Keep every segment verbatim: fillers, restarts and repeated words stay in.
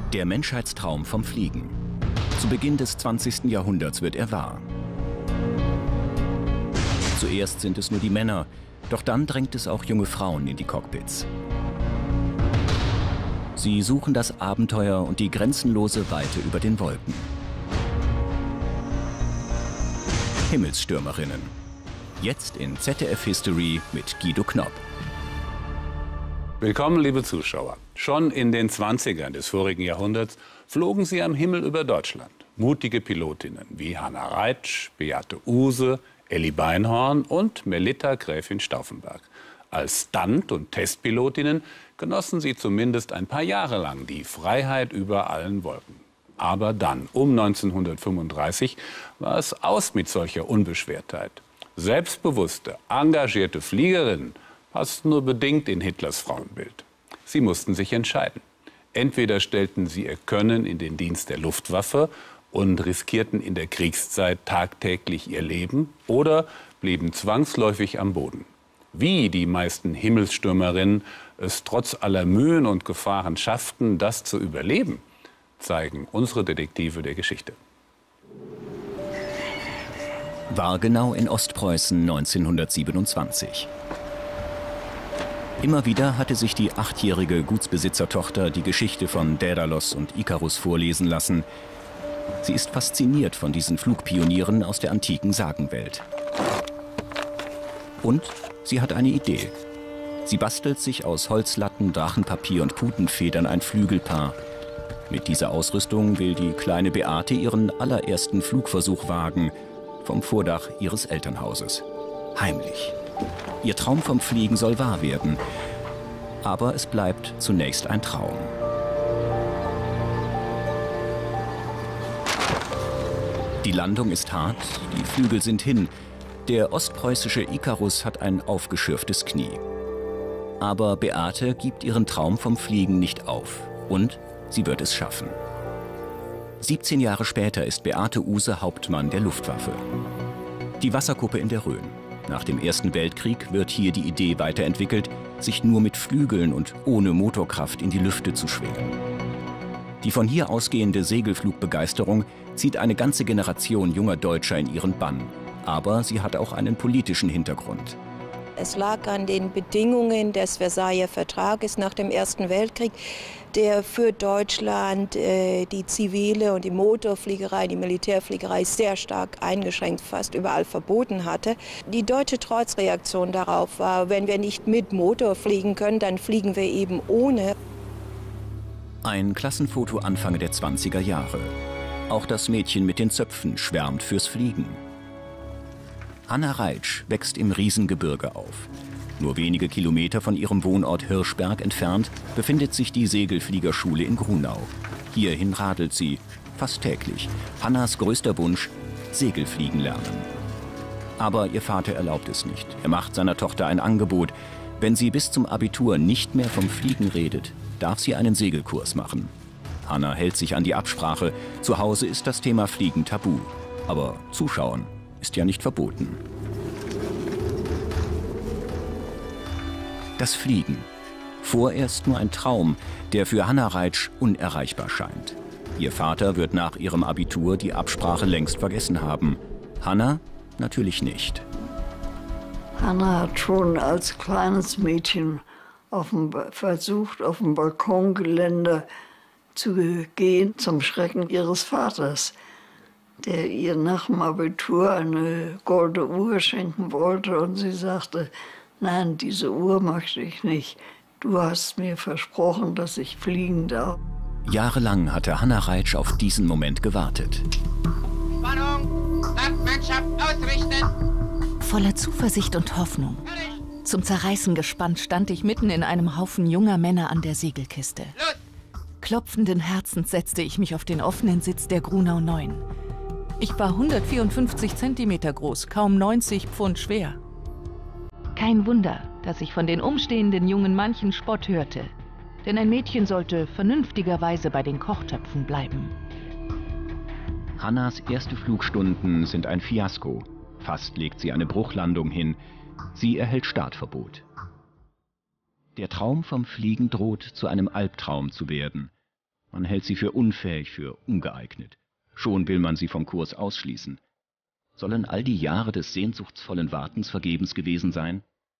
Der Menschheitstraum vom Fliegen. Zu Beginn des zwanzigsten Jahrhunderts wird er wahr. Zuerst sind es nur die Männer, doch dann drängt es auch junge Frauen in die Cockpits. Sie suchen das Abenteuer und die grenzenlose Weite über den Wolken. Himmelsstürmerinnen. Jetzt in Z D F History mit Guido Knopp. Willkommen, liebe Zuschauer. Schon in den zwanzigern des vorigen Jahrhunderts flogen sie am Himmel über Deutschland. Mutige Pilotinnen wie Hannah Reitsch, Beate Uhse, Elli Beinhorn und Melitta Gräfin Stauffenberg. Als Stunt- und Testpilotinnen genossen sie zumindest ein paar Jahre lang die Freiheit über allen Wolken. Aber dann, um neunzehnhundertfünfunddreißig, war es aus mit solcher Unbeschwertheit. Selbstbewusste, engagierte Fliegerinnen passten nur bedingt in Hitlers Frauenbild. Sie mussten sich entscheiden. Entweder stellten sie ihr Können in den Dienst der Luftwaffe und riskierten in der Kriegszeit tagtäglich ihr Leben, oder blieben zwangsläufig am Boden. Wie die meisten Himmelsstürmerinnen es trotz aller Mühen und Gefahren schafften, das zu überleben, zeigen unsere Detektive der Geschichte. Wargenau in Ostpreußen neunzehnhundertsiebenundzwanzig. Immer wieder hatte sich die achtjährige Gutsbesitzertochter die Geschichte von Daedalus und Ikarus vorlesen lassen. Sie ist fasziniert von diesen Flugpionieren aus der antiken Sagenwelt. Und sie hat eine Idee. Sie bastelt sich aus Holzlatten, Drachenpapier und Putenfedern ein Flügelpaar. Mit dieser Ausrüstung will die kleine Beate ihren allerersten Flugversuch wagen, vom Vordach ihres Elternhauses. Heimlich. Ihr Traum vom Fliegen soll wahr werden. Aber es bleibt zunächst ein Traum. Die Landung ist hart, die Flügel sind hin. Der ostpreußische Ikarus hat ein aufgeschürftes Knie. Aber Beate gibt ihren Traum vom Fliegen nicht auf. Und sie wird es schaffen. siebzehn Jahre später ist Beate Uhse Hauptmann der Luftwaffe. Die Wasserkuppe in der Rhön. Nach dem Ersten Weltkrieg wird hier die Idee weiterentwickelt, sich nur mit Flügeln und ohne Motorkraft in die Lüfte zu schwingen. Die von hier ausgehende Segelflugbegeisterung zieht eine ganze Generation junger Deutscher in ihren Bann. Aber sie hat auch einen politischen Hintergrund. Es lag an den Bedingungen des Versailler Vertrages nach dem Ersten Weltkrieg, der für Deutschland äh, die zivile und die Motorfliegerei, die Militärfliegerei sehr stark eingeschränkt, fast überall verboten hatte. Die deutsche Trotzreaktion darauf war, wenn wir nicht mit Motor fliegen können, dann fliegen wir eben ohne. Ein Klassenfoto Anfang der zwanziger Jahre. Auch das Mädchen mit den Zöpfen schwärmt fürs Fliegen. Hannah Reitsch wächst im Riesengebirge auf. Nur wenige Kilometer von ihrem Wohnort Hirschberg entfernt befindet sich die Segelfliegerschule in Grunau. Hierhin radelt sie, fast täglich. Hannahs größter Wunsch: Segelfliegen lernen. Aber ihr Vater erlaubt es nicht. Er macht seiner Tochter ein Angebot. Wenn sie bis zum Abitur nicht mehr vom Fliegen redet, darf sie einen Segelkurs machen. Hannah hält sich an die Absprache. Zu Hause ist das Thema Fliegen tabu. Aber zuschauen ist ja nicht verboten. Das Fliegen. Vorerst nur ein Traum, der für Hannah Reitsch unerreichbar scheint. Ihr Vater wird nach ihrem Abitur die Absprache längst vergessen haben. Hannah natürlich nicht. Hannah hat schon als kleines Mädchen auf dem, versucht, auf dem Balkongeländer zu gehen, zum Schrecken ihres Vaters, der ihr nach dem Abitur eine goldene Uhr schenken wollte. Und sie sagte: Nein, diese Uhr möchte ich nicht. Du hast mir versprochen, dass ich fliegen darf. Jahrelang hatte Hannah Reitsch auf diesen Moment gewartet. Spannung, Startmannschaft ausrichten. Voller Zuversicht und Hoffnung. Zum Zerreißen gespannt stand ich mitten in einem Haufen junger Männer an der Segelkiste. Los. Klopfenden Herzens setzte ich mich auf den offenen Sitz der Grunau neun. Ich war hundertvierundfünfzig Zentimeter groß, kaum neunzig Pfund schwer. Kein Wunder, dass ich von den umstehenden Jungen manchen Spott hörte. Denn ein Mädchen sollte vernünftigerweise bei den Kochtöpfen bleiben. Hannahs erste Flugstunden sind ein Fiasko. Fast legt sie eine Bruchlandung hin. Sie erhält Startverbot. Der Traum vom Fliegen droht zu einem Albtraum zu werden. Man hält sie für unfähig, für ungeeignet. Schon will man sie vom Kurs ausschließen. Sollen all die Jahre des sehnsuchtsvollen Wartens vergebens gewesen sein?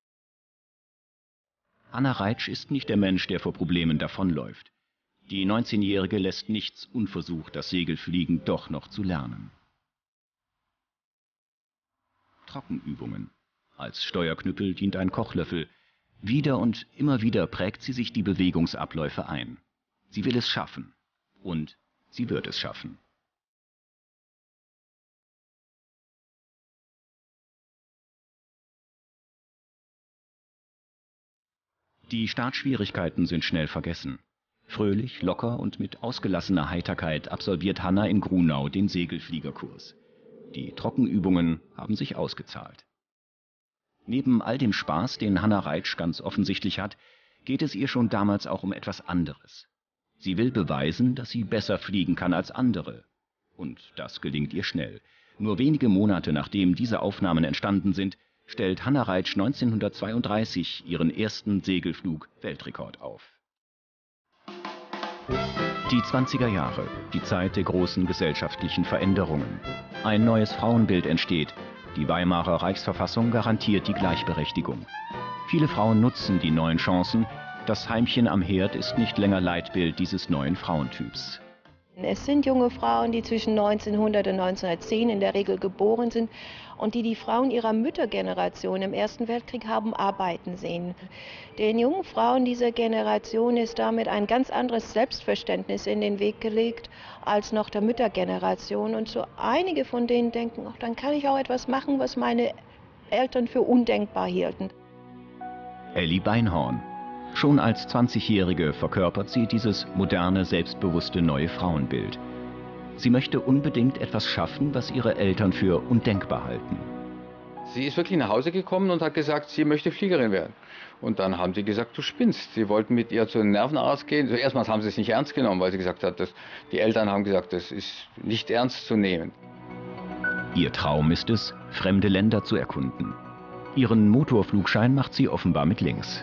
Hanna Reitsch ist nicht der Mensch, der vor Problemen davonläuft. Die neunzehnjährige lässt nichts unversucht, das Segelfliegen doch noch zu lernen. Trockenübungen. Als Steuerknüppel dient ein Kochlöffel. Wieder und immer wieder prägt sie sich die Bewegungsabläufe ein. Sie will es schaffen. Und sie wird es schaffen. Die Startschwierigkeiten sind schnell vergessen. Fröhlich, locker und mit ausgelassener Heiterkeit absolviert Hanna in Grunau den Segelfliegerkurs. Die Trockenübungen haben sich ausgezahlt. Neben all dem Spaß, den Hanna Reitsch ganz offensichtlich hat, geht es ihr schon damals auch um etwas anderes. Sie will beweisen, dass sie besser fliegen kann als andere. Und das gelingt ihr schnell. Nur wenige Monate nachdem diese Aufnahmen entstanden sind, stellt Hanna Reitsch neunzehnhundertzweiunddreißig ihren ersten Segelflug-Weltrekord auf. Die zwanziger Jahre, die Zeit der großen gesellschaftlichen Veränderungen. Ein neues Frauenbild entsteht. Die Weimarer Reichsverfassung garantiert die Gleichberechtigung. Viele Frauen nutzen die neuen Chancen. Das Heimchen am Herd ist nicht länger Leitbild dieses neuen Frauentyps. Es sind junge Frauen, die zwischen neunzehnhundert und neunzehnhundertzehn in der Regel geboren sind und die die Frauen ihrer Müttergeneration im Ersten Weltkrieg haben arbeiten sehen. Den jungen Frauen dieser Generation ist damit ein ganz anderes Selbstverständnis in den Weg gelegt als noch der Müttergeneration. Und so einige von denen denken, ach, dann kann ich auch etwas machen, was meine Eltern für undenkbar hielten. Elli Beinhorn. Schon als zwanzigjährige verkörpert sie dieses moderne, selbstbewusste neue Frauenbild. Sie möchte unbedingt etwas schaffen, was ihre Eltern für undenkbar halten. Sie ist wirklich nach Hause gekommen und hat gesagt, sie möchte Fliegerin werden. Und dann haben sie gesagt, du spinnst. Sie wollten mit ihr zu einem Nervenarzt gehen. Also erstmals haben sie es nicht ernst genommen, weil sie gesagt hat, dass die Eltern haben gesagt, das ist nicht ernst zu nehmen. Ihr Traum ist es, fremde Länder zu erkunden. Ihren Motorflugschein macht sie offenbar mit links.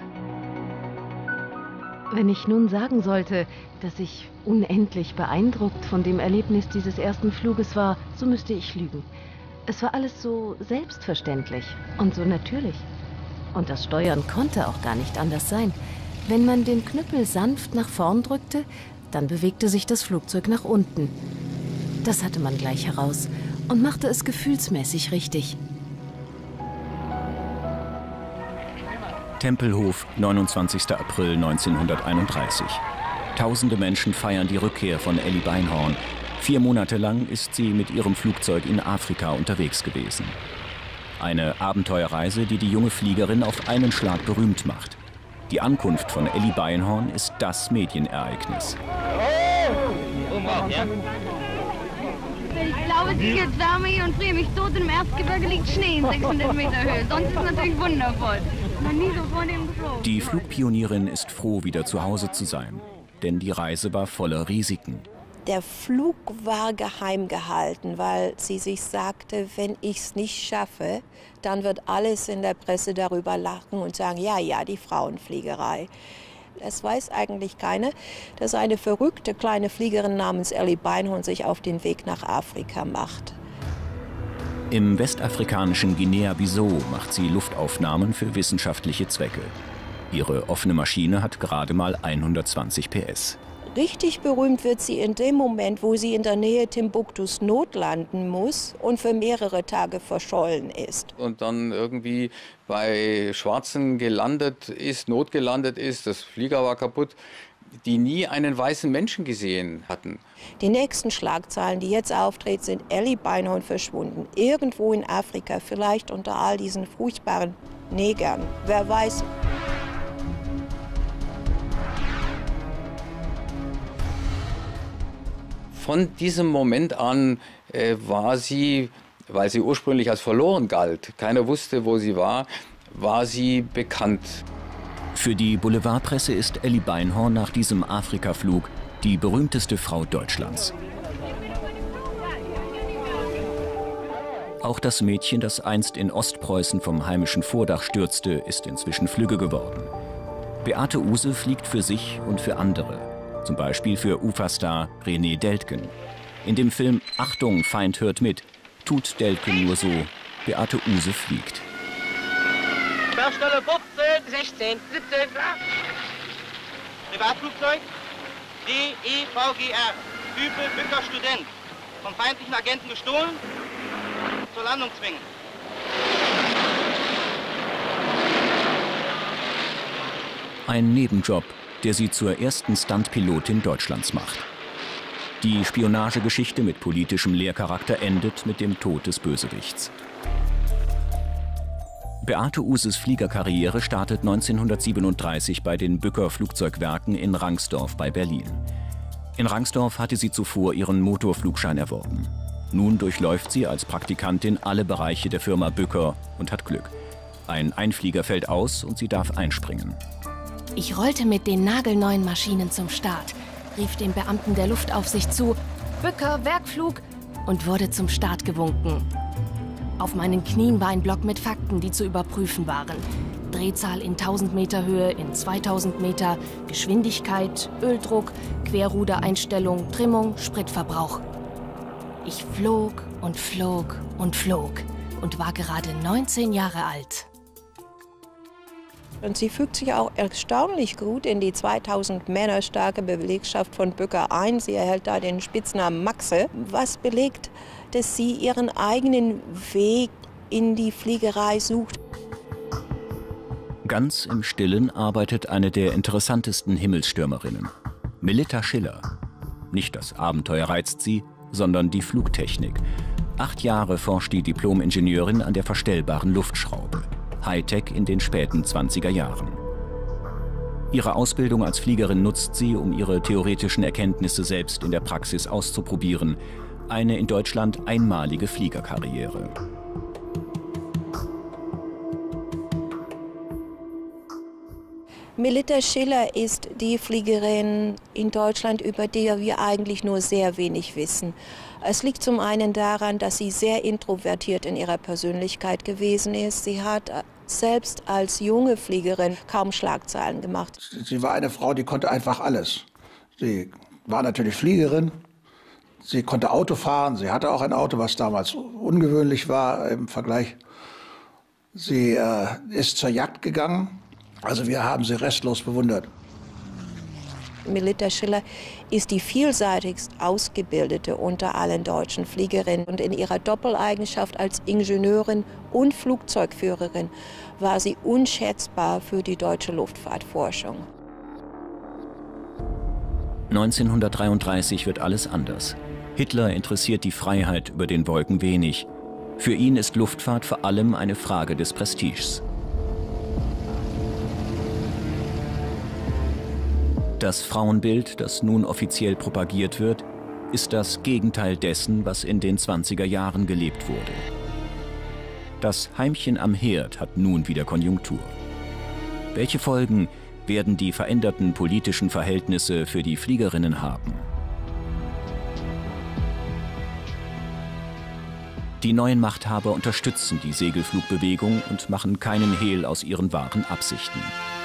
Wenn ich nun sagen sollte, dass ich unendlich beeindruckt von dem Erlebnis dieses ersten Fluges war, so müsste ich lügen. Es war alles so selbstverständlich und so natürlich. Und das Steuern konnte auch gar nicht anders sein. Wenn man den Knüppel sanft nach vorn drückte, dann bewegte sich das Flugzeug nach unten. Das hatte man gleich heraus und machte es gefühlsmäßig richtig. Tempelhof, neunundzwanzigster April neunzehnhunderteinunddreißig. Tausende Menschen feiern die Rückkehr von Elli Beinhorn. Vier Monate lang ist sie mit ihrem Flugzeug in Afrika unterwegs gewesen. Eine Abenteuerreise, die die junge Fliegerin auf einen Schlag berühmt macht. Die Ankunft von Elli Beinhorn ist das Medienereignis. Ich glaube, es ist jetzt wärmer hier und friere mich tot und im Erzgebirge liegt Schnee in sechshundert Meter Höhe. Sonst ist es natürlich wundervoll. Noch nie so vor dem geflogen. Die Flugpionierin ist froh, wieder zu Hause zu sein. Denn die Reise war voller Risiken. Der Flug war geheim gehalten, weil sie sich sagte, wenn ich es nicht schaffe, dann wird alles in der Presse darüber lachen und sagen, ja, ja, die Frauenfliegerei. Es weiß eigentlich keiner, dass eine verrückte kleine Fliegerin namens Elli Beinhorn sich auf den Weg nach Afrika macht. Im westafrikanischen Guinea-Bissau macht sie Luftaufnahmen für wissenschaftliche Zwecke. Ihre offene Maschine hat gerade mal hundertzwanzig P S. Richtig berühmt wird sie in dem Moment, wo sie in der Nähe Timbuktus notlanden muss und für mehrere Tage verschollen ist. Und dann irgendwie bei Schwarzen gelandet ist, notgelandet ist, das Flieger war kaputt, die nie einen weißen Menschen gesehen hatten. Die nächsten Schlagzeilen, die jetzt auftreten, sind Elli Beinhorn verschwunden. Irgendwo in Afrika, vielleicht unter all diesen furchtbaren Negern. Wer weiß. Von diesem Moment an äh, war sie, weil sie ursprünglich als verloren galt, keiner wusste, wo sie war, war sie bekannt. Für die Boulevardpresse ist Elli Beinhorn nach diesem Afrikaflug die berühmteste Frau Deutschlands. Auch das Mädchen, das einst in Ostpreußen vom heimischen Vordach stürzte, ist inzwischen flügge geworden. Beate Uhse fliegt für sich und für andere. Zum Beispiel für Ufa-Star René Deltgen. In dem Film Achtung, Feind hört mit tut Deltgen nur so, Beate Uhse fliegt. Sperrstelle fünfzehn, sechzehn, siebzehn, klar. Privatflugzeug D E V G R, Type Bücker Student. Von feindlichen Agenten gestohlen, zur Landung zwingen. Ein Nebenjob, der sie zur ersten Stuntpilotin Deutschlands macht. Die Spionagegeschichte mit politischem Lehrcharakter endet mit dem Tod des Bösewichts. Beate Uhses Fliegerkarriere startet neunzehnhundertsiebenunddreißig bei den Bücker Flugzeugwerken in Rangsdorf bei Berlin. In Rangsdorf hatte sie zuvor ihren Motorflugschein erworben. Nun durchläuft sie als Praktikantin alle Bereiche der Firma Bücker und hat Glück. Ein Einflieger fällt aus und sie darf einspringen. Ich rollte mit den nagelneuen Maschinen zum Start, rief dem Beamten der Luftaufsicht zu, Bücker, Werkflug, und wurde zum Start gewunken. Auf meinen Knien war ein Block mit Fakten, die zu überprüfen waren. Drehzahl in tausend Meter Höhe, in zweitausend Meter, Geschwindigkeit, Öldruck, Querrudereinstellung, Trimmung, Spritverbrauch. Ich flog und flog und flog und war gerade neunzehn Jahre alt. Und sie fügt sich auch erstaunlich gut in die zweitausend Männer starke Belegschaft von Bücker ein. Sie erhält da den Spitznamen Maxe, was belegt, dass sie ihren eigenen Weg in die Fliegerei sucht. Ganz im Stillen arbeitet eine der interessantesten Himmelsstürmerinnen, Melitta Schiller. Nicht das Abenteuer reizt sie, sondern die Flugtechnik. Acht Jahre forscht die Diplom-Ingenieurin an der verstellbaren Luftschraube. Hightech in den späten zwanziger Jahren. Ihre Ausbildung als Fliegerin nutzt sie, um ihre theoretischen Erkenntnisse selbst in der Praxis auszuprobieren. Eine in Deutschland einmalige Fliegerkarriere. Melitta Schiller ist die Fliegerin in Deutschland, über die wir eigentlich nur sehr wenig wissen. Es liegt zum einen daran, dass sie sehr introvertiert in ihrer Persönlichkeit gewesen ist. Sie hat selbst als junge Fliegerin kaum Schlagzeilen gemacht. Sie war eine Frau, die konnte einfach alles. Sie war natürlich Fliegerin, sie konnte Auto fahren, sie hatte auch ein Auto, was damals ungewöhnlich war im Vergleich. Sie äh, ist zur Jagd gegangen, also wir haben sie restlos bewundert. Melitta Schiller ist die vielseitigst ausgebildete unter allen deutschen Fliegerinnen. Und in ihrer Doppeleigenschaft als Ingenieurin und Flugzeugführerin war sie unschätzbar für die deutsche Luftfahrtforschung. neunzehnhundertdreiunddreißig wird alles anders. Hitler interessiert die Freiheit über den Wolken wenig. Für ihn ist Luftfahrt vor allem eine Frage des Prestiges. Das Frauenbild, das nun offiziell propagiert wird, ist das Gegenteil dessen, was in den zwanziger Jahren gelebt wurde. Das Heimchen am Herd hat nun wieder Konjunktur. Welche Folgen werden die veränderten politischen Verhältnisse für die Fliegerinnen haben? Die neuen Machthaber unterstützen die Segelflugbewegung und machen keinen Hehl aus ihren wahren Absichten.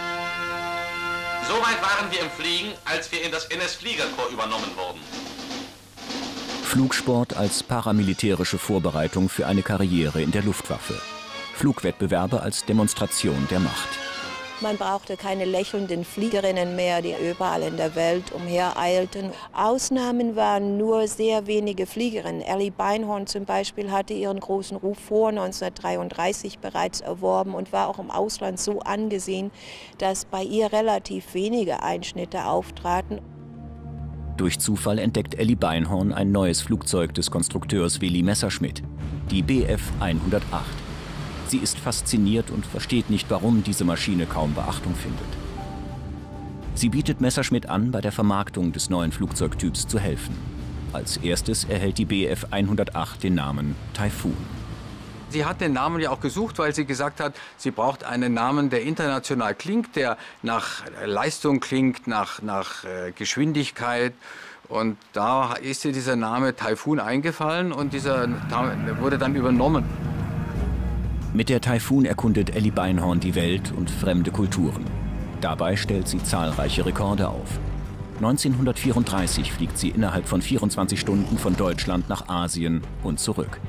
Soweit waren wir im Fliegen, als wir in das N S-Fliegerkorps übernommen wurden. Flugsport als paramilitärische Vorbereitung für eine Karriere in der Luftwaffe. Flugwettbewerbe als Demonstration der Macht. Man brauchte keine lächelnden Fliegerinnen mehr, die überall in der Welt umhereilten. Ausnahmen waren nur sehr wenige Fliegerinnen. Elly Beinhorn zum Beispiel hatte ihren großen Ruf vor neunzehnhundertdreiunddreißig bereits erworben und war auch im Ausland so angesehen, dass bei ihr relativ wenige Einschnitte auftraten. Durch Zufall entdeckt Elly Beinhorn ein neues Flugzeug des Konstrukteurs Willy Messerschmitt, die B F hundertacht. Sie ist fasziniert und versteht nicht, warum diese Maschine kaum Beachtung findet. Sie bietet Messerschmitt an, bei der Vermarktung des neuen Flugzeugtyps zu helfen. Als erstes erhält die B F hundertacht den Namen Taifun. Sie hat den Namen ja auch gesucht, weil sie gesagt hat, sie braucht einen Namen, der international klingt, der nach Leistung klingt, nach, nach äh, Geschwindigkeit. Und da ist ihr dieser Name Taifun eingefallen und dieser Name wurde dann übernommen. Mit der Taifun erkundet Elly Beinhorn die Welt und fremde Kulturen. Dabei stellt sie zahlreiche Rekorde auf. neunzehnhundertvierunddreißig fliegt sie innerhalb von vierundzwanzig Stunden von Deutschland nach Asien und zurück.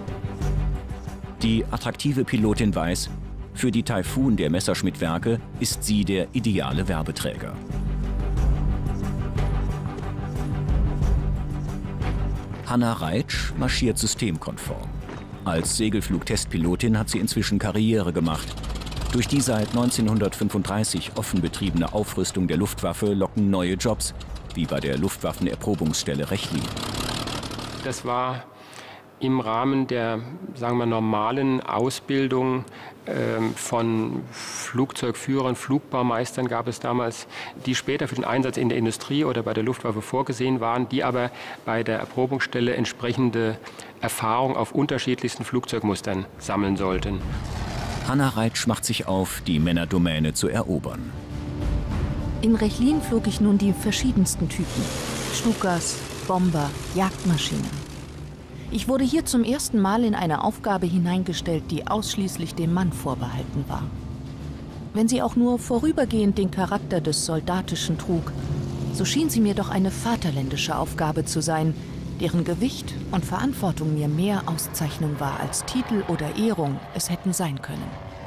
Die attraktive Pilotin weiß, für die Taifun der Messerschmitt-Werke ist sie der ideale Werbeträger. Hanna Reitsch marschiert systemkonform. Als Segelflugtestpilotin hat sie inzwischen Karriere gemacht. Durch die seit neunzehnhundertfünfunddreißig offen betriebene Aufrüstung der Luftwaffe locken neue Jobs, wie bei der Luftwaffenerprobungsstelle Rechlin. Das war im Rahmen der, sagen wir, normalen Ausbildung ähm, von Flugzeugführern, Flugbaumeistern gab es damals, die später für den Einsatz in der Industrie oder bei der Luftwaffe vorgesehen waren, die aber bei der Erprobungsstelle entsprechende Erfahrung auf unterschiedlichsten Flugzeugmustern sammeln sollten. Hanna Reitsch macht sich auf, die Männerdomäne zu erobern. In Rechlin flog ich nun die verschiedensten Typen. Stukas, Bomber, Jagdmaschinen. Ich wurde hier zum ersten Mal in eine Aufgabe hineingestellt, die ausschließlich dem Mann vorbehalten war. Wenn sie auch nur vorübergehend den Charakter des Soldatischen trug, so schien sie mir doch eine vaterländische Aufgabe zu sein, deren Gewicht und Verantwortung mir mehr Auszeichnung war, als Titel oder Ehrung es hätten sein können.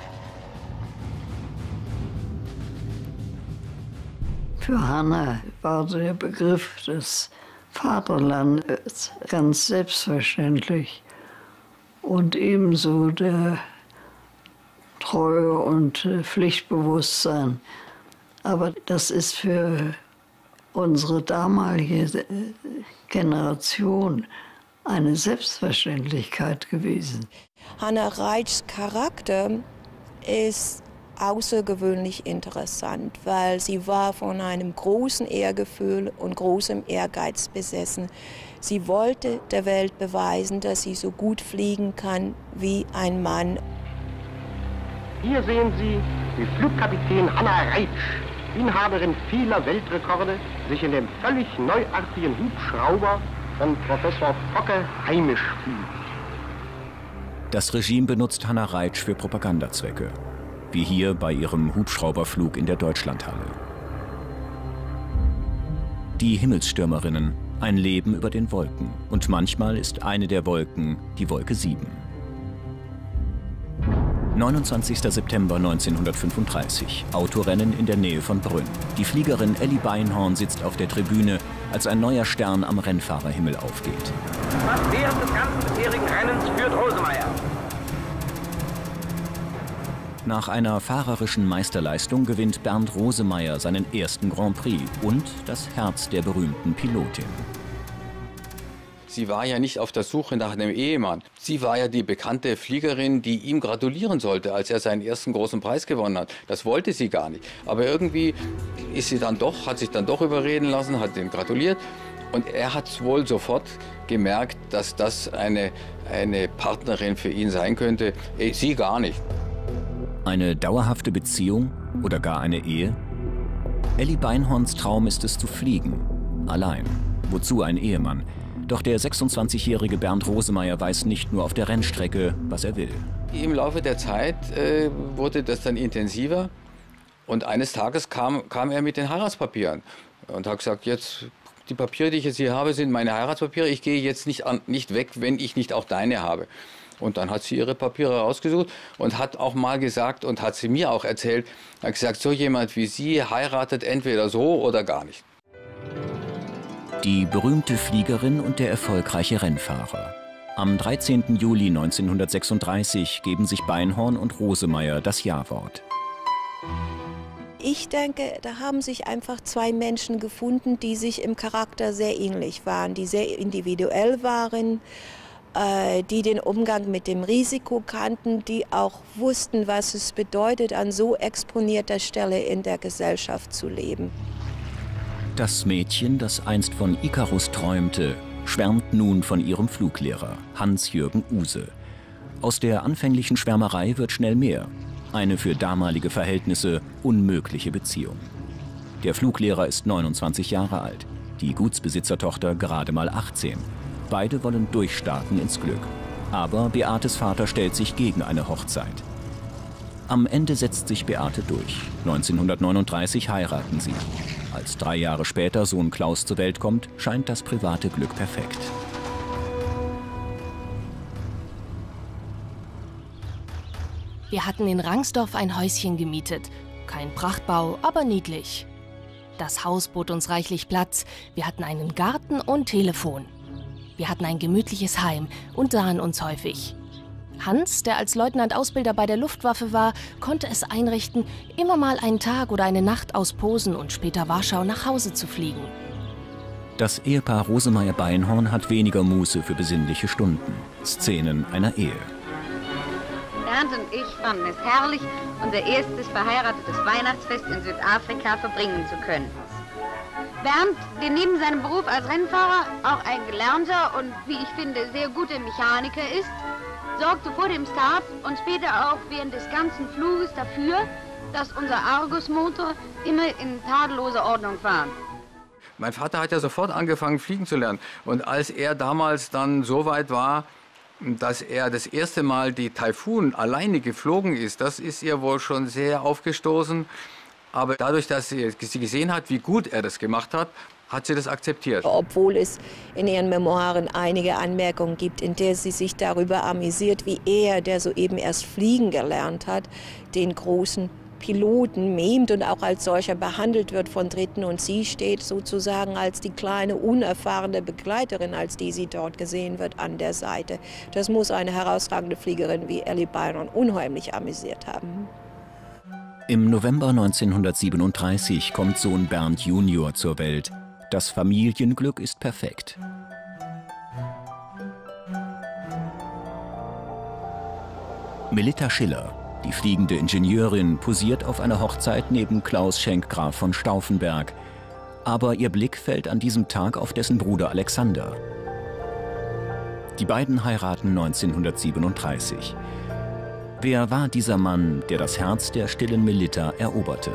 Für Hanna war der Begriff des Vaterlandes ganz selbstverständlich und ebenso der Treue und Pflichtbewusstsein. Aber das ist für unsere damalige Generation eine Selbstverständlichkeit gewesen. Hanna Reitschs Charakter ist außergewöhnlich interessant, weil sie war von einem großen Ehrgefühl und großem Ehrgeiz besessen. Sie wollte der Welt beweisen, dass sie so gut fliegen kann wie ein Mann. Hier sehen Sie die Flugkapitän Hanna Reitsch, Inhaberin vieler Weltrekorde, sich in dem völlig neuartigen Hubschrauber von Professor Focke heimisch fühlt. Das Regime benutzt Hanna Reitsch für Propagandazwecke, wie hier bei ihrem Hubschrauberflug in der Deutschlandhalle. Die Himmelsstürmerinnen, ein Leben über den Wolken. Und manchmal ist eine der Wolken die Wolke sieben. neunundzwanzigster September neunzehnhundertfünfunddreißig, Autorennen in der Nähe von Brünn. Die Fliegerin Elli Beinhorn sitzt auf der Tribüne, als ein neuer Stern am Rennfahrerhimmel aufgeht. Fast während des ganzen bisherigen Rennens führt Rosemeyer. Nach einer fahrerischen Meisterleistung gewinnt Bernd Rosemeyer seinen ersten Grand Prix und das Herz der berühmten Pilotin. Sie war ja nicht auf der Suche nach einem Ehemann. Sie war ja die bekannte Fliegerin, die ihm gratulieren sollte, als er seinen ersten großen Preis gewonnen hat. Das wollte sie gar nicht. Aber irgendwie ist sie dann doch, hat sich dann doch überreden lassen, hat ihm gratuliert. Und er hat wohl sofort gemerkt, dass das eine, eine Partnerin für ihn sein könnte. Sie gar nicht. Eine dauerhafte Beziehung oder gar eine Ehe? Elli Beinhorns Traum ist es zu fliegen. Allein. Wozu ein Ehemann? Doch der sechsundzwanzigjährige Bernd Rosemeyer weiß nicht nur auf der Rennstrecke, was er will. Im Laufe der Zeit äh, wurde das dann intensiver. Und eines Tages kam, kam er mit den Heiratspapieren und hat gesagt, jetzt die Papiere, die ich jetzt hier habe, sind meine Heiratspapiere. Ich gehe jetzt nicht, an, nicht weg, wenn ich nicht auch deine habe. Und dann hat sie ihre Papiere rausgesucht und hat auch mal gesagt und hat sie mir auch erzählt, hat gesagt, so jemand wie Sie heiratet entweder so oder gar nicht. Die berühmte Fliegerin und der erfolgreiche Rennfahrer. Am dreizehnten Juli neunzehnhundertsechsunddreißig geben sich Beinhorn und Rosemeyer das Ja-Wort. Ich denke, da haben sich einfach zwei Menschen gefunden, die sich im Charakter sehr ähnlich waren, die sehr individuell waren, die den Umgang mit dem Risiko kannten, die auch wussten, was es bedeutet, an so exponierter Stelle in der Gesellschaft zu leben. Das Mädchen, das einst von Ikarus träumte, schwärmt nun von ihrem Fluglehrer, Hans-Jürgen Uhse. Aus der anfänglichen Schwärmerei wird schnell mehr. Eine für damalige Verhältnisse unmögliche Beziehung. Der Fluglehrer ist neunundzwanzig Jahre alt, die Gutsbesitzertochter gerade mal achtzehn. Beide wollen durchstarten ins Glück. Aber Beates Vater stellt sich gegen eine Hochzeit. Am Ende setzt sich Beate durch. neunzehnhundertneununddreißig heiraten sie. Als drei Jahre später Sohn Klaus zur Welt kommt, scheint das private Glück perfekt. Wir hatten in Rangsdorf ein Häuschen gemietet. Kein Prachtbau, aber niedlich. Das Haus bot uns reichlich Platz. Wir hatten einen Garten und Telefon. Wir hatten ein gemütliches Heim und sahen uns häufig. Hans, der als Leutnant-Ausbilder bei der Luftwaffe war, konnte es einrichten, immer mal einen Tag oder eine Nacht aus Posen und später Warschau nach Hause zu fliegen. Das Ehepaar Rosemeyer-Beinhorn hat weniger Muße für besinnliche Stunden. Szenen einer Ehe. Bernd und ich fanden es herrlich, unser erstes verheiratetes Weihnachtsfest in Südafrika verbringen zu können. Bernd, der neben seinem Beruf als Rennfahrer auch ein gelernter und, wie ich finde, sehr guter Mechaniker ist, sorgte vor dem Start und später auch während des ganzen Fluges dafür, dass unser Argus-Motor immer in tadelloser Ordnung war. Mein Vater hat ja sofort angefangen, fliegen zu lernen. Und als er damals dann so weit war, dass er das erste Mal die Taifun alleine geflogen ist, das ist ihr wohl schon sehr aufgestoßen. Aber dadurch, dass sie, sie gesehen hat, wie gut er das gemacht hat, hat sie das akzeptiert. Obwohl es in ihren Memoiren einige Anmerkungen gibt, in der sie sich darüber amüsiert, wie er, der soeben erst fliegen gelernt hat, den großen Piloten mimt und auch als solcher behandelt wird von Dritten. Und sie steht sozusagen als die kleine, unerfahrene Begleiterin, als die sie dort gesehen wird, an der Seite. Das muss eine herausragende Fliegerin wie Elly Beinhorn unheimlich amüsiert haben. Im November neunzehnhundertsiebenunddreißig kommt Sohn Bernd Junior zur Welt. Das Familienglück ist perfekt. Melitta Schiller, die fliegende Ingenieurin, posiert auf einer Hochzeit neben Klaus Schenk Graf von Stauffenberg. Aber ihr Blick fällt an diesem Tag auf dessen Bruder Alexander. Die beiden heiraten neunzehnhundertsiebenunddreißig. Wer war dieser Mann, der das Herz der stillen Melitta eroberte?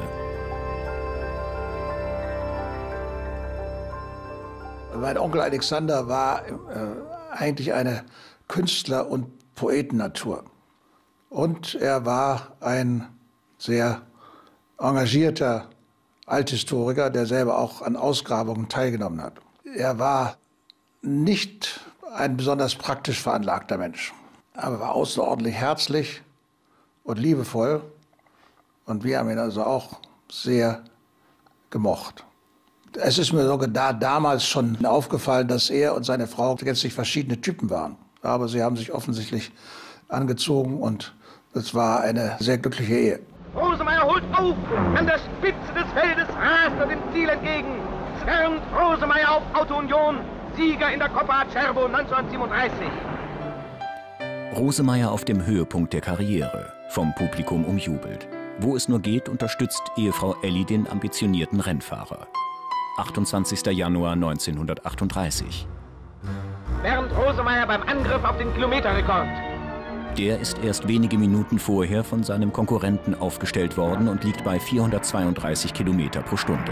Mein Onkel Alexander war äh, eigentlich eine Künstler- und Poetennatur. Und er war ein sehr engagierter Althistoriker, der selber auch an Ausgrabungen teilgenommen hat. Er war nicht ein besonders praktisch veranlagter Mensch, aber war außerordentlich herzlich und liebevoll. Und wir haben ihn also auch sehr gemocht. Es ist mir sogar da, damals schon aufgefallen, dass er und seine Frau gänzlich verschiedene Typen waren. Aber sie haben sich offensichtlich angezogen und es war eine sehr glückliche Ehe. Rosemeyer holt auf! An der Spitze des Feldes rast er dem Ziel entgegen. Zernt Rosemeyer auf Auto Union, Sieger in der Coppa Acerbo neunzehnhundertsiebenunddreißig. Rosemeyer auf dem Höhepunkt der Karriere, vom Publikum umjubelt. Wo es nur geht, unterstützt Ehefrau Elly den ambitionierten Rennfahrer. achtundzwanzigster Januar neunzehnhundertachtunddreißig. Bernd Rosemeyer beim Angriff auf den Kilometerrekord. Der ist erst wenige Minuten vorher von seinem Konkurrenten aufgestellt worden und liegt bei vierhundertzweiunddreißig Kilometer pro Stunde.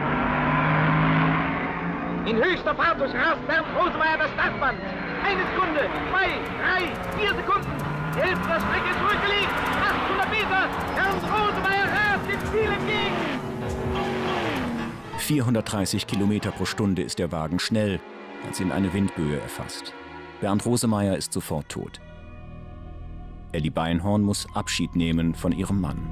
In höchster Fahrt durchrast Bernd Rosemeyer das Startband. Eine Sekunde, zwei, drei, vier Sekunden. Die Hälfte der Strecke zurückgelegt. achthundert Meter. Bernd Rosemeyer rast dem Ziel entgegen. vierhundertdreißig Kilometer pro Stunde ist der Wagen schnell, als ihn eine Windböe erfasst. Bernd Rosemeyer ist sofort tot. Elly Beinhorn muss Abschied nehmen von ihrem Mann.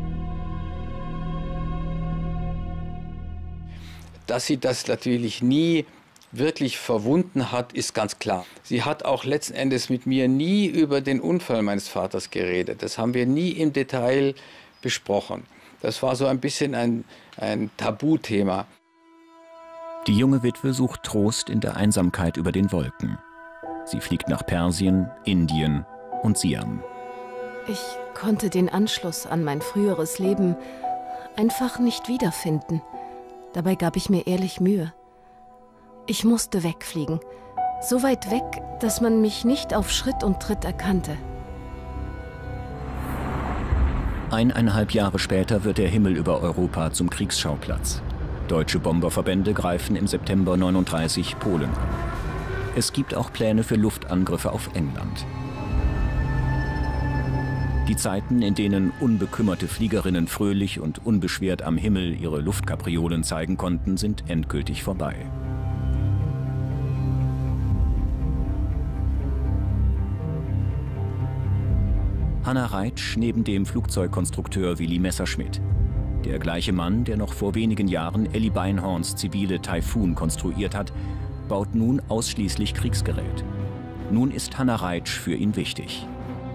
Dass sie das natürlich nie wirklich verwunden hat, ist ganz klar. Sie hat auch letzten Endes mit mir nie über den Unfall meines Vaters geredet. Das haben wir nie im Detail besprochen. Das war so ein bisschen ein, ein Tabuthema. Die junge Witwe sucht Trost in der Einsamkeit über den Wolken. Sie fliegt nach Persien, Indien und Siam. Ich konnte den Anschluss an mein früheres Leben einfach nicht wiederfinden. Dabei gab ich mir ehrlich Mühe. Ich musste wegfliegen. So weit weg, dass man mich nicht auf Schritt und Tritt erkannte. Eineinhalb Jahre später wird der Himmel über Europa zum Kriegsschauplatz. Deutsche Bomberverbände greifen im September neununddreißig Polen an. Es gibt auch Pläne für Luftangriffe auf England. Die Zeiten, in denen unbekümmerte Fliegerinnen fröhlich und unbeschwert am Himmel ihre Luftkapriolen zeigen konnten, sind endgültig vorbei. Hanna Reitsch neben dem Flugzeugkonstrukteur Willy Messerschmitt. Der gleiche Mann, der noch vor wenigen Jahren Elly Beinhorns zivile Taifun konstruiert hat, baut nun ausschließlich Kriegsgerät. Nun ist Hanna Reitsch für ihn wichtig.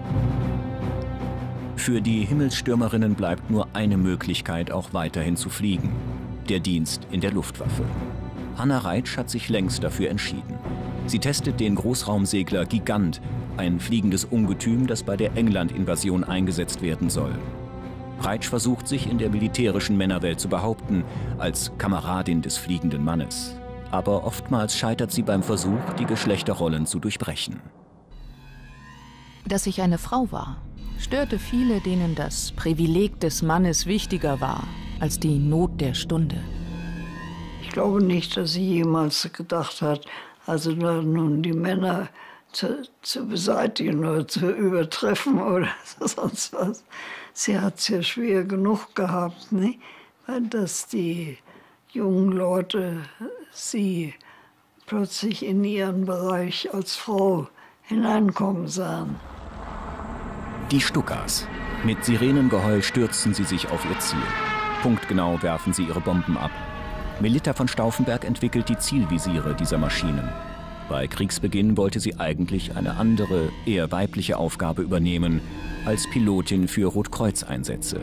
Für die Himmelsstürmerinnen bleibt nur eine Möglichkeit, auch weiterhin zu fliegen: der Dienst in der Luftwaffe. Hanna Reitsch hat sich längst dafür entschieden. Sie testet den Großraumsegler Gigant, ein fliegendes Ungetüm, das bei der England-Invasion eingesetzt werden soll. Reitsch versucht sich in der militärischen Männerwelt zu behaupten, als Kameradin des fliegenden Mannes. Aber oftmals scheitert sie beim Versuch, die Geschlechterrollen zu durchbrechen. Dass ich eine Frau war, störte viele, denen das Privileg des Mannes wichtiger war als die Not der Stunde. Ich glaube nicht, dass sie jemals gedacht hat, also nun die Männer zu, zu beseitigen oder zu übertreffen oder sonst was. Sie hat es ja schwer genug gehabt, nicht? Weil dass die jungen Leute sie plötzlich in ihren Bereich als Frau hineinkommen sahen. Die Stukas. Mit Sirenengeheul stürzen sie sich auf ihr Ziel. Punktgenau werfen sie ihre Bomben ab. Melitta von Stauffenberg entwickelt die Zielvisiere dieser Maschinen. Bei Kriegsbeginn wollte sie eigentlich eine andere, eher weibliche Aufgabe übernehmen, als Pilotin für Rotkreuzeinsätze.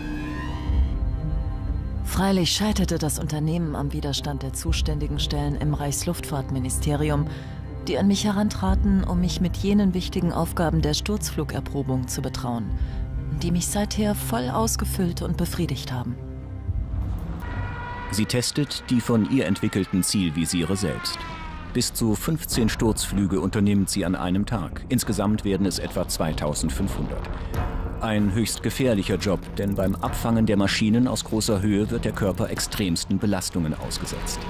Freilich scheiterte das Unternehmen am Widerstand der zuständigen Stellen im Reichsluftfahrtministerium, die an mich herantraten, um mich mit jenen wichtigen Aufgaben der Sturzflugerprobung zu betrauen, die mich seither voll ausgefüllt und befriedigt haben. Sie testet die von ihr entwickelten Zielvisiere selbst. Bis zu fünfzehn Sturzflüge unternimmt sie an einem Tag. Insgesamt werden es etwa zweitausendfünfhundert. Ein höchst gefährlicher Job, denn beim Abfangen der Maschinen aus großer Höhe wird der Körper extremsten Belastungen ausgesetzt.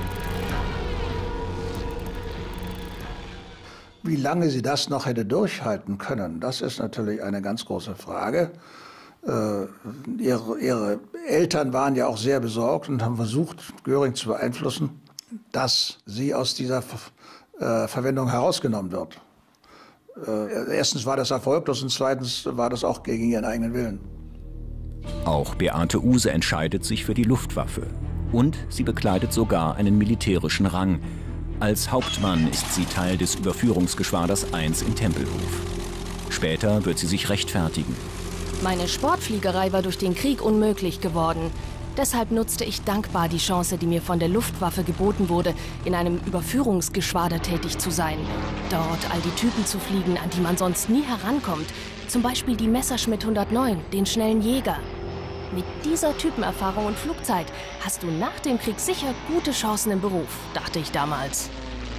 Wie lange sie das noch hätte durchhalten können, das ist natürlich eine ganz große Frage. Äh, ihre, ihre Eltern waren ja auch sehr besorgt und haben versucht, Göring zu beeinflussen, dass sie aus dieser äh, Verwendung herausgenommen wird. Äh, erstens war das erfolglos und zweitens war das auch gegen ihren eigenen Willen. Auch Beate Uhse entscheidet sich für die Luftwaffe. Und sie bekleidet sogar einen militärischen Rang. Als Hauptmann ist sie Teil des Überführungsgeschwaders eins in Tempelhof. Später wird sie sich rechtfertigen. Meine Sportfliegerei war durch den Krieg unmöglich geworden. Deshalb nutzte ich dankbar die Chance, die mir von der Luftwaffe geboten wurde, in einem Überführungsgeschwader tätig zu sein. Dort all die Typen zu fliegen, an die man sonst nie herankommt. Zum Beispiel die Messerschmitt hundertneun, den schnellen Jäger. Mit dieser Typenerfahrung und Flugzeit hast du nach dem Krieg sicher gute Chancen im Beruf, dachte ich damals.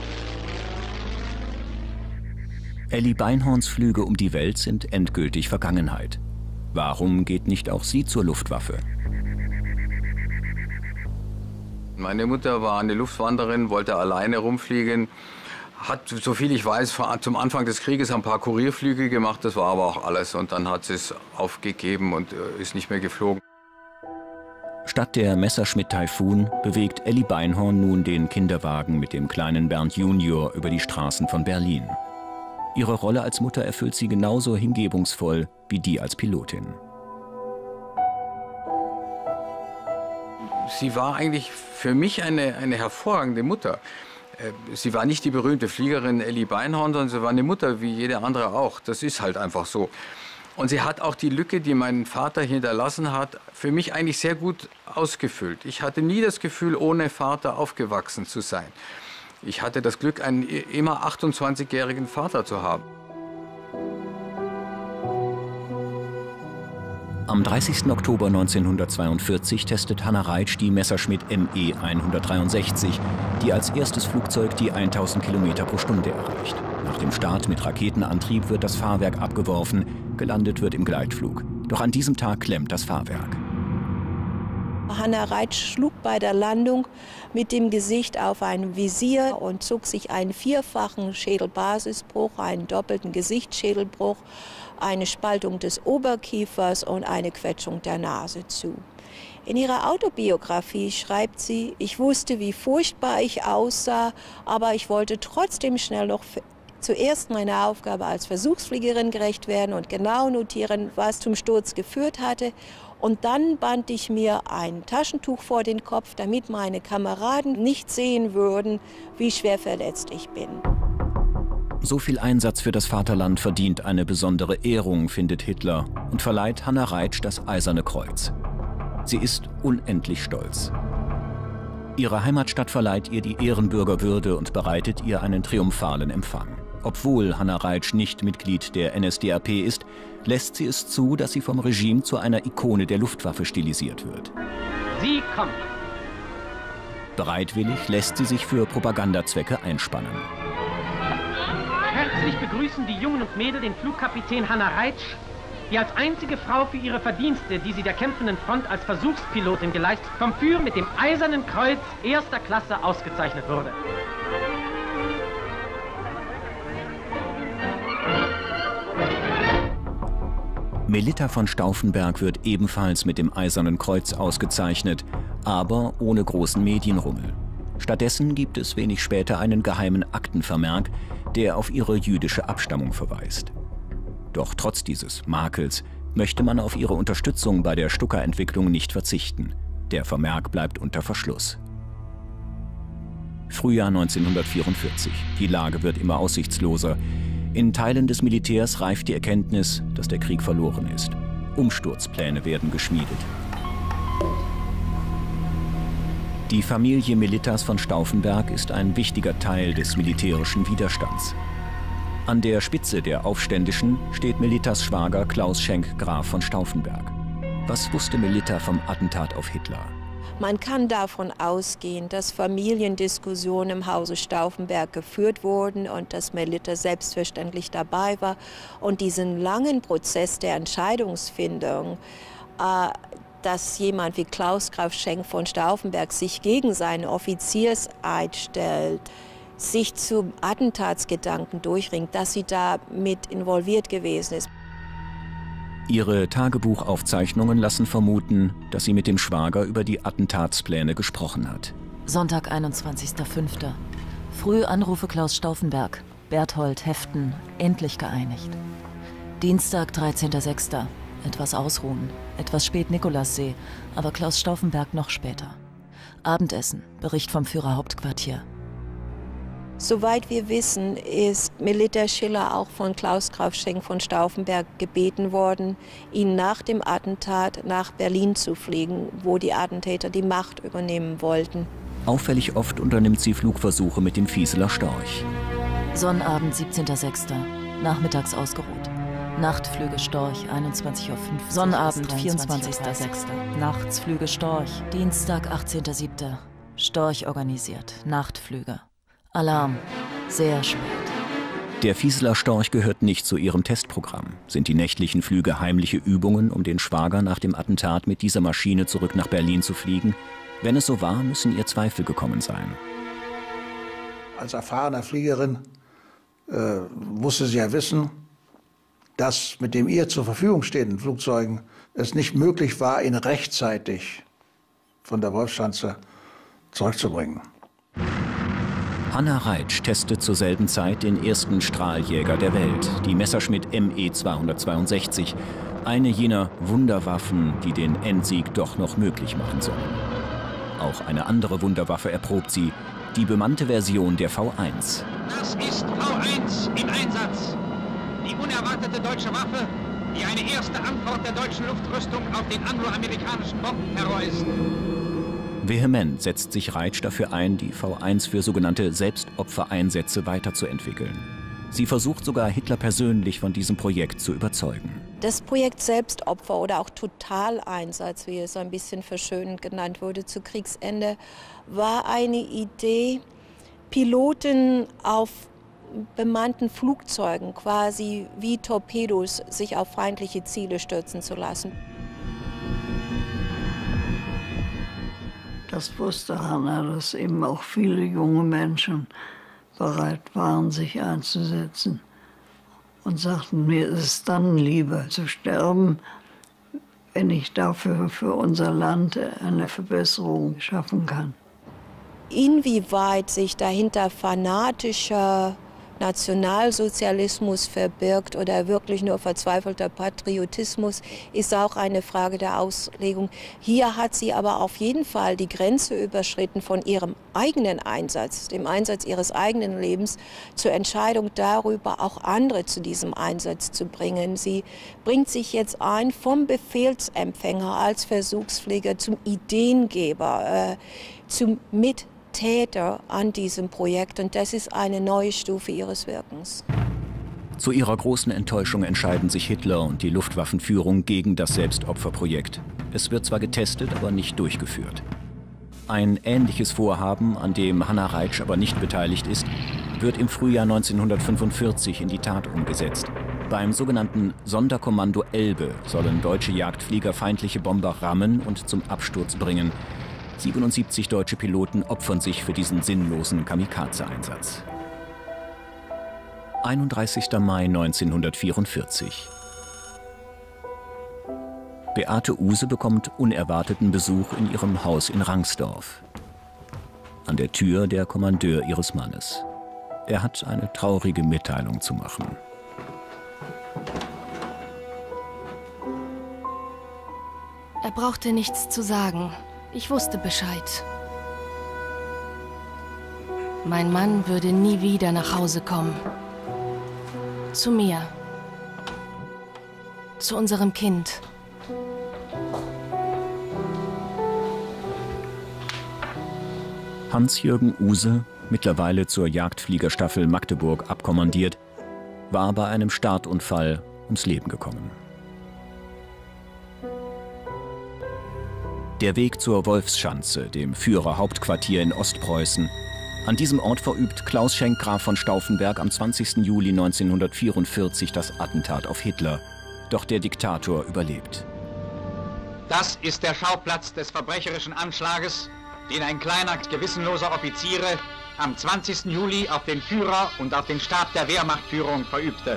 Elly Beinhorns Flüge um die Welt sind endgültig Vergangenheit. Warum geht nicht auch sie zur Luftwaffe? Meine Mutter war eine Luftwanderin, wollte alleine rumfliegen, hat, soviel ich weiß, zum Anfang des Krieges ein paar Kurierflüge gemacht, das war aber auch alles. Und dann hat sie es aufgegeben und ist nicht mehr geflogen. Statt der Messerschmitt Taifun bewegt Elly Beinhorn nun den Kinderwagen mit dem kleinen Bernd Junior über die Straßen von Berlin. Ihre Rolle als Mutter erfüllt sie genauso hingebungsvoll wie die als Pilotin. Sie war eigentlich für mich eine, eine hervorragende Mutter. Sie war nicht die berühmte Fliegerin Elly Beinhorn, sondern sie war eine Mutter wie jede andere auch. Das ist halt einfach so. Und sie hat auch die Lücke, die mein Vater hinterlassen hat, für mich eigentlich sehr gut ausgefüllt. Ich hatte nie das Gefühl, ohne Vater aufgewachsen zu sein. Ich hatte das Glück, einen immer achtundzwanzigjährigen Vater zu haben. Am dreißigsten Oktober neunzehnhundertzweiundvierzig testet Hanna Reitsch die Messerschmitt M E hundertdreiundsechzig, die als erstes Flugzeug die tausend Kilometer pro Stunde erreicht. Nach dem Start mit Raketenantrieb wird das Fahrwerk abgeworfen, gelandet wird im Gleitflug. Doch an diesem Tag klemmt das Fahrwerk. Hannah Reitsch schlug bei der Landung mit dem Gesicht auf ein Visier und zog sich einen vierfachen Schädelbasisbruch, einen doppelten Gesichtsschädelbruch, eine Spaltung des Oberkiefers und eine Quetschung der Nase zu. In ihrer Autobiografie schreibt sie: Ich wusste, wie furchtbar ich aussah, aber ich wollte trotzdem schnell noch zuerst meiner Aufgabe als Versuchsfliegerin gerecht werden und genau notieren, was zum Sturz geführt hatte. Und dann band ich mir ein Taschentuch vor den Kopf, damit meine Kameraden nicht sehen würden, wie schwer verletzt ich bin. So viel Einsatz für das Vaterland verdient eine besondere Ehrung, findet Hitler, und verleiht Hannah Reitsch das Eiserne Kreuz. Sie ist unendlich stolz. Ihre Heimatstadt verleiht ihr die Ehrenbürgerwürde und bereitet ihr einen triumphalen Empfang. Obwohl Hannah Reitsch nicht Mitglied der N S D A P ist, lässt sie es zu, dass sie vom Regime zu einer Ikone der Luftwaffe stilisiert wird. Sie kommt. Bereitwillig lässt sie sich für Propagandazwecke einspannen. Herzlich begrüßen die Jungen und Mädel den Flugkapitän Hannah Reitsch, die als einzige Frau für ihre Verdienste, die sie der kämpfenden Front als Versuchspilotin geleistet, vom Führer mit dem Eisernen Kreuz erster Klasse ausgezeichnet wurde. Melitta von Stauffenberg wird ebenfalls mit dem Eisernen Kreuz ausgezeichnet, aber ohne großen Medienrummel. Stattdessen gibt es wenig später einen geheimen Aktenvermerk, der auf ihre jüdische Abstammung verweist. Doch trotz dieses Makels möchte man auf ihre Unterstützung bei der Stuka-Entwicklung nicht verzichten. Der Vermerk bleibt unter Verschluss. Frühjahr neunzehnhundertvierundvierzig. Die Lage wird immer aussichtsloser. In Teilen des Militärs reift die Erkenntnis, dass der Krieg verloren ist. Umsturzpläne werden geschmiedet. Die Familie Melittas von Stauffenberg ist ein wichtiger Teil des militärischen Widerstands. An der Spitze der Aufständischen steht Melittas Schwager Klaus Schenk, Graf von Stauffenberg. Was wusste Melitta vom Attentat auf Hitler? Man kann davon ausgehen, dass Familiendiskussionen im Hause Stauffenberg geführt wurden und dass Melitta selbstverständlich dabei war. Und diesen langen Prozess der Entscheidungsfindung, äh, dass jemand wie Klaus Graf Schenk von Stauffenberg sich gegen seinen Offizierseid stellt, sich zum Attentatsgedanken durchringt, dass sie da mit involviert gewesen ist. Ihre Tagebuchaufzeichnungen lassen vermuten, dass sie mit dem Schwager über die Attentatspläne gesprochen hat. Sonntag, einundzwanzigster fünfter Früh Anrufe Klaus Stauffenberg, Berthold, Heften, endlich geeinigt. Dienstag, dreizehnter sechster Etwas ausruhen, etwas spät Nikolassee, aber Klaus Stauffenberg noch später. Abendessen, Bericht vom Führerhauptquartier. Soweit wir wissen, ist Melitta Schiller auch von Klaus Graf Schenk von Stauffenberg gebeten worden, ihn nach dem Attentat nach Berlin zu fliegen, wo die Attentäter die Macht übernehmen wollten. Auffällig oft unternimmt sie Flugversuche mit dem Vieseler Storch. Sonnabend, siebzehnter sechster Nachmittags ausgeruht. Nachtflüge Storch, einundzwanzig Uhr fünf. Sonnabend, vierundzwanzigster sechster Nachtsflüge Storch. Dienstag, achtzehnter siebter Storch organisiert. Nachtflüge. Alarm. Sehr spät. Der Vieseler Storch gehört nicht zu ihrem Testprogramm. Sind die nächtlichen Flüge heimliche Übungen, um den Schwager nach dem Attentat mit dieser Maschine zurück nach Berlin zu fliegen? Wenn es so war, müssen ihr Zweifel gekommen sein. Als erfahrene Fliegerin äh, musste sie ja wissen, dass mit dem ihr zur Verfügung stehenden Flugzeugen es nicht möglich war, ihn rechtzeitig von der Wolfschanze zurückzubringen. Hannah Reitsch testet zur selben Zeit den ersten Strahljäger der Welt, die Messerschmitt M E zweihundertzweiundsechzig, eine jener Wunderwaffen, die den Endsieg doch noch möglich machen sollen. Auch eine andere Wunderwaffe erprobt sie, die bemannte Version der V eins. Das ist V eins im Einsatz. Die unerwartete deutsche Waffe, die eine erste Antwort der deutschen Luftrüstung auf den angloamerikanischen Bombenterror ist. Vehement setzt sich Reitsch dafür ein, die V eins für sogenannte Selbstopfereinsätze weiterzuentwickeln. Sie versucht sogar Hitler persönlich von diesem Projekt zu überzeugen. Das Projekt Selbstopfer oder auch Totaleinsatz, wie es ein bisschen verschönend genannt wurde, zu Kriegsende, war eine Idee, Piloten auf bemannten Flugzeugen quasi wie Torpedos sich auf feindliche Ziele stürzen zu lassen. Das wusste Hanna, dass eben auch viele junge Menschen bereit waren, sich einzusetzen. Und sagten, mir ist es dann lieber zu sterben, wenn ich dafür für unser Land eine Verbesserung schaffen kann. Inwieweit sich dahinter fanatischer Nationalsozialismus verbirgt oder wirklich nur verzweifelter Patriotismus, ist auch eine Frage der Auslegung. Hier hat sie aber auf jeden Fall die Grenze überschritten von ihrem eigenen Einsatz, dem Einsatz ihres eigenen Lebens, zur Entscheidung darüber, auch andere zu diesem Einsatz zu bringen. Sie bringt sich jetzt ein vom Befehlsempfänger als Versuchspfleger zum Ideengeber, äh, zum Mit Täter an diesem Projekt, und das ist eine neue Stufe ihres Wirkens. Zu ihrer großen Enttäuschung entscheiden sich Hitler und die Luftwaffenführung gegen das Selbstopferprojekt. Es wird zwar getestet, aber nicht durchgeführt. Ein ähnliches Vorhaben, an dem Hanna Reitsch aber nicht beteiligt ist, wird im Frühjahr neunzehnhundertfünfundvierzig in die Tat umgesetzt. Beim sogenannten Sonderkommando Elbe sollen deutsche Jagdflieger feindliche Bomber rammen und zum Absturz bringen. siebenundsiebzig deutsche Piloten opfern sich für diesen sinnlosen Kamikaze-Einsatz. einunddreißigster Mai neunzehnhundertvierundvierzig. Beate Uhse bekommt unerwarteten Besuch in ihrem Haus in Rangsdorf. An der Tür der Kommandeur ihres Mannes. Er hat eine traurige Mitteilung zu machen. Er brauchte nichts zu sagen. Ich wusste Bescheid. Mein Mann würde nie wieder nach Hause kommen. Zu mir. Zu unserem Kind. Hans-Jürgen Uhse, mittlerweile zur Jagdfliegerstaffel Magdeburg abkommandiert, war bei einem Startunfall ums Leben gekommen. Der Weg zur Wolfschanze, dem Führerhauptquartier in Ostpreußen. An diesem Ort verübt Klaus Schenk Graf von Stauffenberg am zwanzigsten Juli neunzehnhundertvierundvierzig das Attentat auf Hitler. Doch der Diktator überlebt. Das ist der Schauplatz des verbrecherischen Anschlages, den ein kleiner, gewissenloser Offiziere am zwanzigsten Juli auf den Führer und auf den Stab der Wehrmachtführung verübte.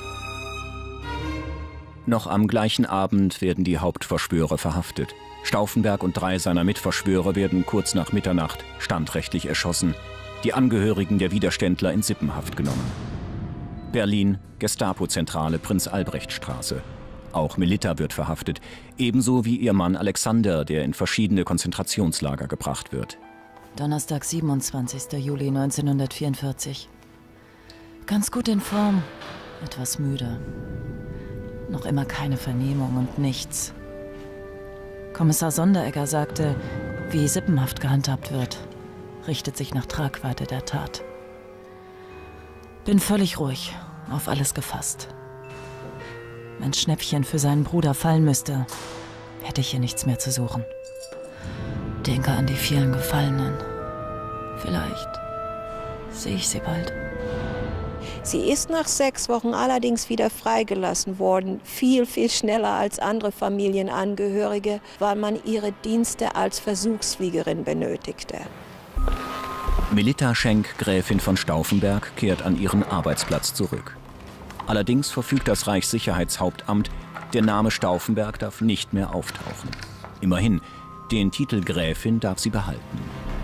Noch am gleichen Abend werden die Hauptverschwörer verhaftet. Stauffenberg und drei seiner Mitverschwörer werden kurz nach Mitternacht standrechtlich erschossen, die Angehörigen der Widerständler in Sippenhaft genommen. Berlin, Gestapo-Zentrale Prinz-Albrecht-Straße. Auch Melitta wird verhaftet, ebenso wie ihr Mann Alexander, der in verschiedene Konzentrationslager gebracht wird. Donnerstag, siebenundzwanzigster Juli neunzehnhundertvierundvierzig. Ganz gut in Form, etwas müde. Noch immer keine Vernehmung und nichts. Kommissar Sonderegger sagte, wie Sippenhaft gehandhabt wird, richtet sich nach Tragweite der Tat. Bin völlig ruhig, auf alles gefasst. Wenn Schnäppchen für seinen Bruder fallen müsste, hätte ich hier nichts mehr zu suchen. Denke an die vielen Gefallenen. Vielleicht sehe ich sie bald. Sie ist nach sechs Wochen allerdings wieder freigelassen worden, viel, viel schneller als andere Familienangehörige, weil man ihre Dienste als Versuchsfliegerin benötigte. Melitta Schenk, Gräfin von Stauffenberg, kehrt an ihren Arbeitsplatz zurück. Allerdings verfügt das Reichssicherheitshauptamt, der Name Stauffenberg darf nicht mehr auftauchen. Immerhin, den Titel Gräfin darf sie behalten.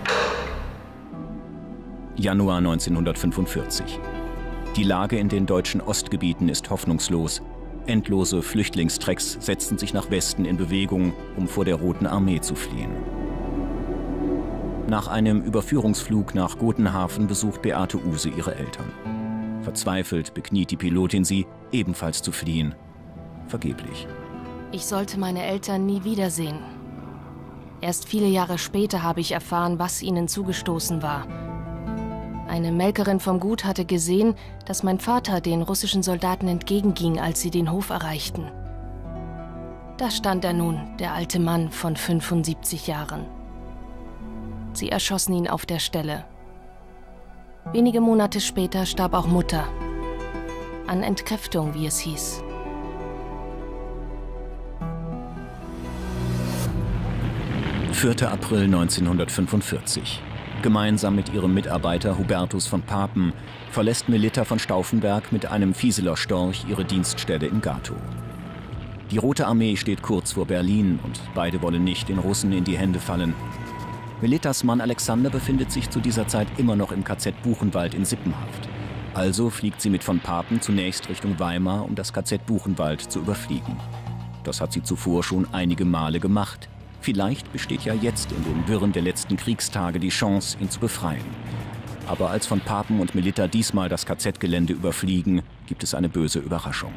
Januar neunzehnhundertfünfundvierzig. Die Lage in den deutschen Ostgebieten ist hoffnungslos. Endlose Flüchtlingstrecks setzen sich nach Westen in Bewegung, um vor der Roten Armee zu fliehen. Nach einem Überführungsflug nach Gotenhafen besucht Beate Uhse ihre Eltern. Verzweifelt bekniet die Pilotin sie, ebenfalls zu fliehen. Vergeblich. Ich sollte meine Eltern nie wiedersehen. Erst viele Jahre später habe ich erfahren, was ihnen zugestoßen war. Eine Melkerin vom Gut hatte gesehen, dass mein Vater den russischen Soldaten entgegenging, als sie den Hof erreichten. Da stand er nun, der alte Mann von fünfundsiebzig Jahren. Sie erschossen ihn auf der Stelle. Wenige Monate später starb auch Mutter. An Entkräftung, wie es hieß. vierter April neunzehnhundertfünfundvierzig. Gemeinsam mit ihrem Mitarbeiter Hubertus von Papen verlässt Melitta von Stauffenberg mit einem Vieseler Storch ihre Dienststelle in Gatow. Die Rote Armee steht kurz vor Berlin und beide wollen nicht den Russen in die Hände fallen. Melittas Mann Alexander befindet sich zu dieser Zeit immer noch im K Z Buchenwald in Sippenhaft. Also fliegt sie mit von Papen zunächst Richtung Weimar, um das K Z Buchenwald zu überfliegen. Das hat sie zuvor schon einige Male gemacht. Vielleicht besteht ja jetzt in den Wirren der letzten Kriegstage die Chance, ihn zu befreien. Aber als von Papen und Melitta diesmal das K Z-Gelände überfliegen, gibt es eine böse Überraschung.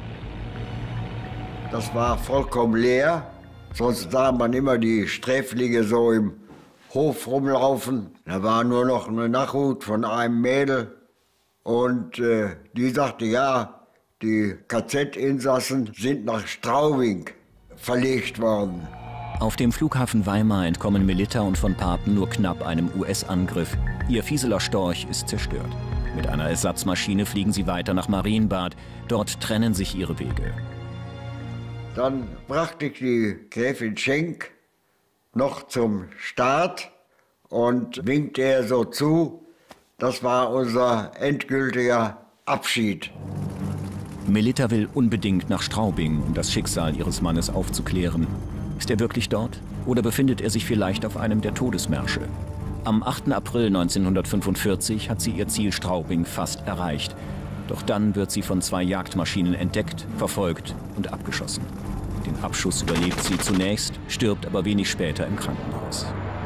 Das war vollkommen leer. Sonst sah man immer die Sträflinge so im Hof rumlaufen. Da war nur noch eine Nachhut von einem Mädel. Und äh, die sagte, ja, die K Z-Insassen sind nach Straubing verlegt worden. Auf dem Flughafen Weimar entkommen Melitta und von Papen nur knapp einem U S-Angriff. Ihr Vieseler Storch ist zerstört. Mit einer Ersatzmaschine fliegen sie weiter nach Marienbad. Dort trennen sich ihre Wege. Dann brachte ich die Gräfin Schenk noch zum Start und winkte er so zu. Das war unser endgültiger Abschied. Melitta will unbedingt nach Straubing, um das Schicksal ihres Mannes aufzuklären. Ist er wirklich dort? Oder befindet er sich vielleicht auf einem der Todesmärsche? Am achten April neunzehnhundertfünfundvierzig hat sie ihr Ziel Straubing fast erreicht. Doch dann wird sie von zwei Jagdmaschinen entdeckt, verfolgt und abgeschossen. Den Abschuss überlebt sie zunächst, stirbt aber wenig später im Krankenhaus.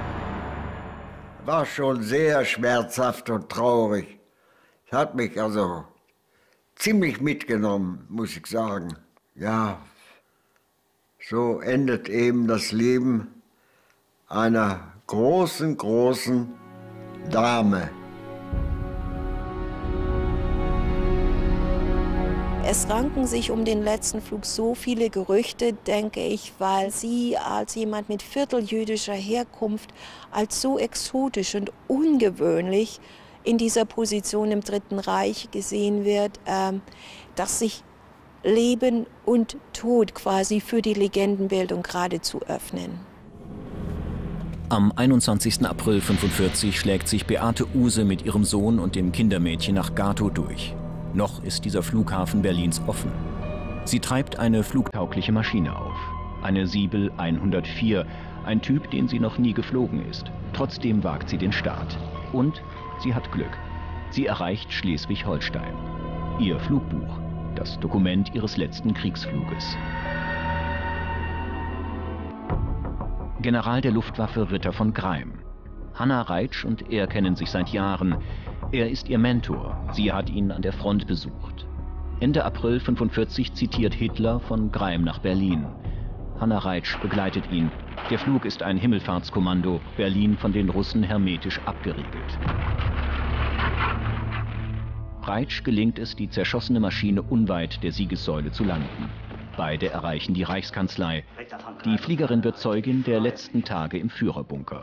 War schon sehr schmerzhaft und traurig. Es hat mich also ziemlich mitgenommen, muss ich sagen. Ja, so endet eben das Leben einer großen, großen Dame. Es ranken sich um den letzten Flug so viele Gerüchte, denke ich, weil sie als jemand mit vierteljüdischer Herkunft als so exotisch und ungewöhnlich in dieser Position im Dritten Reich gesehen wird, ähm, dass sich Leben und Tod quasi für die Legendenbildung geradezu öffnen. Am einundzwanzigsten April neunzehnhundertfünfundvierzig schlägt sich Beate Uhse mit ihrem Sohn und dem Kindermädchen nach Gatow durch. Noch ist dieser Flughafen Berlins offen. Sie treibt eine flugtaugliche Maschine auf. Eine Siebel hundertvier, ein Typ, den sie noch nie geflogen ist. Trotzdem wagt sie den Start. Und sie hat Glück. Sie erreicht Schleswig-Holstein. Ihr Flugbuch, das Dokument ihres letzten Kriegsfluges. General der Luftwaffe Ritter von Greim. Hanna Reitsch und er kennen sich seit Jahren. Er ist ihr Mentor. Sie hat ihn an der Front besucht. Ende April neunzehnhundertfünfundvierzig zitiert Hitler von Greim nach Berlin. Hanna Reitsch begleitet ihn. Der Flug ist ein Himmelfahrtskommando, Berlin von den Russen hermetisch abgeriegelt. Reitsch gelingt es, die zerschossene Maschine unweit der Siegessäule zu landen. Beide erreichen die Reichskanzlei. Die Fliegerin wird Zeugin der letzten Tage im Führerbunker.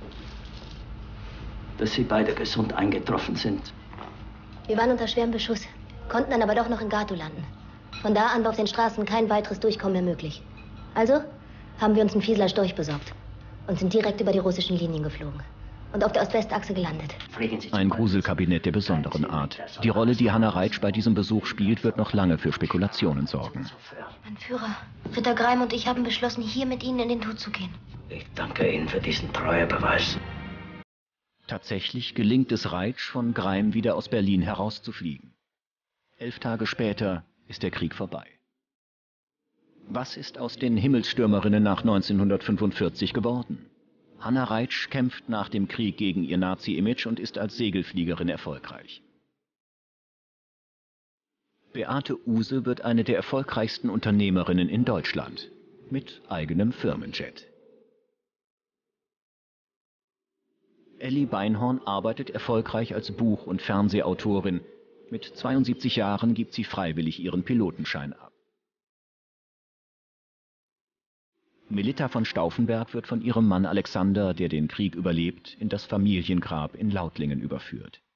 Dass Sie beide gesund eingetroffen sind. Wir waren unter schwerem Beschuss, konnten dann aber doch noch in Gatow landen. Von da an war auf den Straßen kein weiteres Durchkommen mehr möglich. Also haben wir uns einen Vieseler Storch besorgt und sind direkt über die russischen Linien geflogen und auf der Ost-West-Achse gelandet. Ein Gruselkabinett der besonderen Art. Die Rolle, die Hanna Reitsch bei diesem Besuch spielt, wird noch lange für Spekulationen sorgen. Mein Führer, Ritter Greim und ich haben beschlossen, hier mit Ihnen in den Tod zu gehen. Ich danke Ihnen für diesen Treuebeweis. Tatsächlich gelingt es Reitsch, von Greim wieder aus Berlin herauszufliegen. Elf Tage später ist der Krieg vorbei. Was ist aus den Himmelsstürmerinnen nach neunzehnhundertfünfundvierzig geworden? Hanna Reitsch kämpft nach dem Krieg gegen ihr Nazi-Image und ist als Segelfliegerin erfolgreich. Beate Uhse wird eine der erfolgreichsten Unternehmerinnen in Deutschland mit eigenem Firmenjet. Elli Beinhorn arbeitet erfolgreich als Buch- und Fernsehautorin. Mit zweiundsiebzig Jahren gibt sie freiwillig ihren Pilotenschein ab. Melitta von Stauffenberg wird von ihrem Mann Alexander, der den Krieg überlebt, in das Familiengrab in Lautlingen überführt.